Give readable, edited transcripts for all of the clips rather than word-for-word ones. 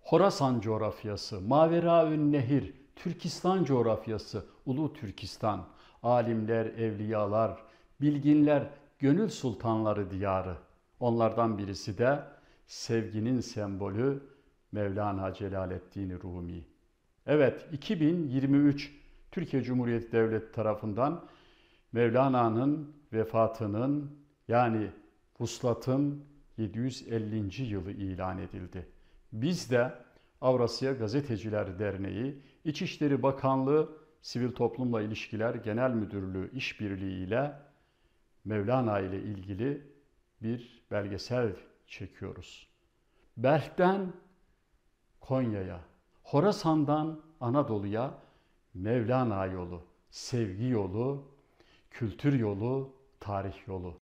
Horasan coğrafyası, Maveraün Nehir, Türkistan coğrafyası, Ulu Türkistan, alimler, evliyalar, bilginler, gönül sultanları diyarı. Onlardan birisi de sevginin sembolü Mevlana Celaleddin Rumi. Evet, 2023 Türkiye Cumhuriyeti Devleti tarafından Mevlana'nın vefatının yani vuslatın 750. yılı ilan edildi. Biz de Avrasya Gazeteciler Derneği, İçişleri Bakanlığı Sivil Toplumla İlişkiler Genel Müdürlüğü işbirliği ile Mevlana ile ilgili bir belgesel çekiyoruz. Belh'ten Konya'ya, Horasan'dan Anadolu'ya Mevlana yolu, sevgi yolu, kültür yolu, tarih yolu.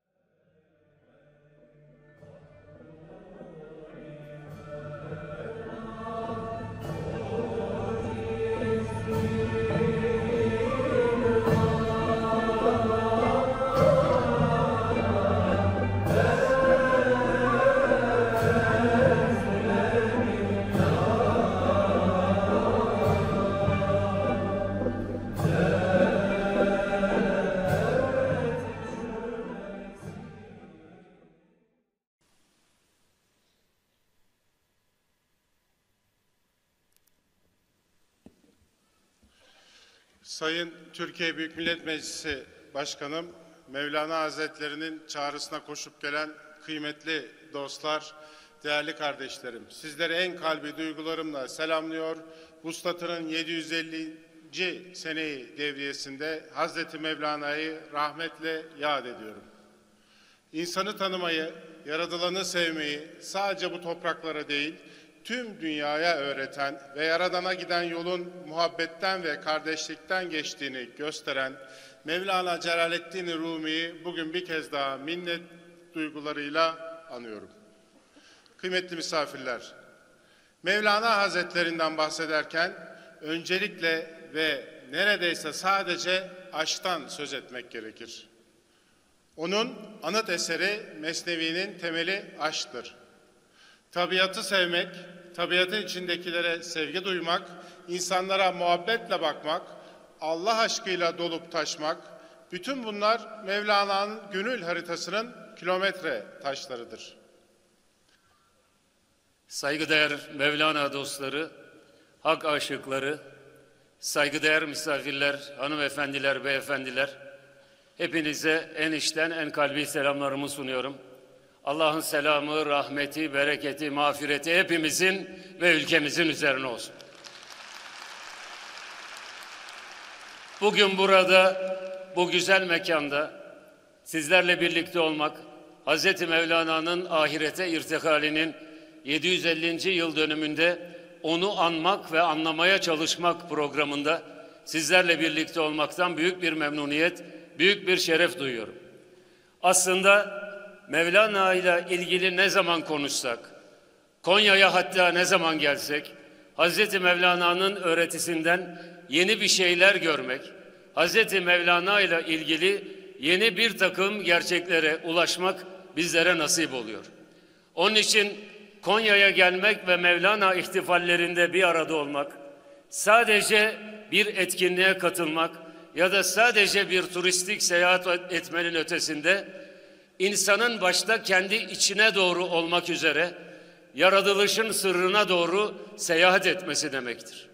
Sayın Türkiye Büyük Millet Meclisi Başkanım, Mevlana Hazretleri'nin çağrısına koşup gelen kıymetli dostlar, değerli kardeşlerim, sizleri en kalbi duygularımla selamlıyor. Vuslatının 750. seneyi devriyesinde Hazreti Mevlana'yı rahmetle yad ediyorum. İnsanı tanımayı, yaradılanı sevmeyi sadece bu topraklara değil, tüm dünyaya öğreten ve Yaradan'a giden yolun muhabbetten ve kardeşlikten geçtiğini gösteren Mevlana Celaleddin Rumi'yi bugün bir kez daha minnet duygularıyla anıyorum. Kıymetli misafirler, Mevlana Hazretlerinden bahsederken öncelikle ve neredeyse sadece aşktan söz etmek gerekir. Onun anıt eseri Mesnevi'nin temeli aşktır. Tabiatı sevmek, tabiatın içindekilere sevgi duymak, insanlara muhabbetle bakmak, Allah aşkıyla dolup taşmak, bütün bunlar Mevlana'nın gönül haritasının kilometre taşlarıdır. Saygıdeğer Mevlana dostları, hak aşıkları, saygıdeğer misafirler, hanımefendiler, beyefendiler, hepinize en içten, en kalbi selamlarımı sunuyorum. Allah'ın selamı, rahmeti, bereketi, mağfireti hepimizin ve ülkemizin üzerine olsun. Bugün burada, bu güzel mekanda sizlerle birlikte olmak, Hz. Mevlana'nın ahirete irtihalinin 750. yıl dönümünde onu anmak ve anlamaya çalışmak programında sizlerle birlikte olmaktan büyük bir memnuniyet, büyük bir şeref duyuyorum. Aslında Mevlana ile ilgili ne zaman konuşsak, Konya'ya hatta ne zaman gelsek, Hz. Mevlana'nın öğretisinden yeni bir şeyler görmek, Hz. Mevlana ile ilgili yeni bir takım gerçeklere ulaşmak bizlere nasip oluyor. Onun için Konya'ya gelmek ve Mevlana ihtifallerinde bir arada olmak, sadece bir etkinliğe katılmak ya da sadece bir turistik seyahat etmenin ötesinde, İnsanın başta kendi içine doğru olmak üzere yaratılışın sırrına doğru seyahat etmesi demektir.